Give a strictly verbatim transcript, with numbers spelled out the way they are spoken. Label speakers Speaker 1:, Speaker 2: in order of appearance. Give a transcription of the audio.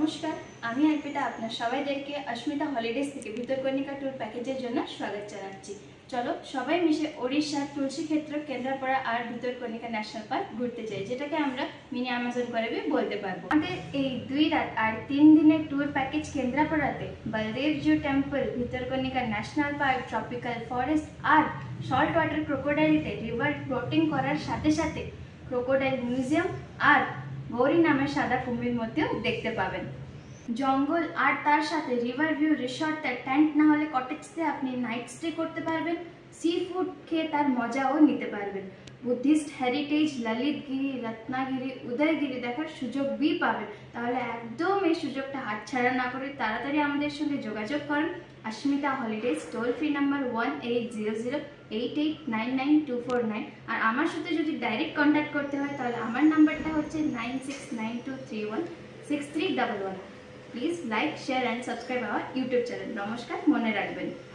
Speaker 1: নমস্কার, আমি অর্পিতা আপনার সবাইদেরকে অস্মিতা হলিডেজ থেকে ভিতরকনিকা ট্যুর প্যাকেজের জন্য স্বাগত জানাচ্ছি। চলো সবাই মিশে ওড়িশার তুলসী ক্ষেত্র, কেন্দ্রাপড়া আর ভিতরকনিকা ন্যাশনাল পার্ক ঘুরতে যাই, যেটাকে আমরা মিনি আমাজন করে বলতে পারবো। আমাদের এই দুই রাত আর তিন দিনের ট্যুর প্যাকেজ কেন্দ্রাপড়াতে Baldev Jiu temple, Bhitarkanika national park, tropical forest আর সল্ট ওয়াটার ক্রোকোডাইলতে রিভার বোটিং করার সাথে সাথে ক্রোকোডাইল মিউজিয়াম আর গৌরী নামের সাদা কুমির মধ্যেও দেখতে পাবেন। জঙ্গল আর তার সাথে রিভার ভিউ রিসর্টে টেন্ট না হলে কটেজতে আপনি নাইট স্টে করতে পারবেন, সি ফুড খেয়ে তার মজাও নিতে পারবেন। বুদ্ধিস্ট হেরিটেজ, ললিতগিরি, রত্নাগিরি, উদয়গিরি দেখার সুযোগ বি পাবেন। তাহলে একদম এই সুযোগটা হাতছাড়া না করে তাড়াতাড়ি আমাদের সঙ্গে যোগাযোগ করুন। Asmita holidays toll free number one eight zero zero eight eight nine nine two four nine. আর আমার সাথে যদি ডাইরেক্ট কন্ট্যাক্ট করতে হয় তাহলে আমার নাম্বারটা হচ্ছে nine six nine two three one six three double one. Please like, share and subscribe our YouTube channel. নমস্কার, মনে রাখবেন।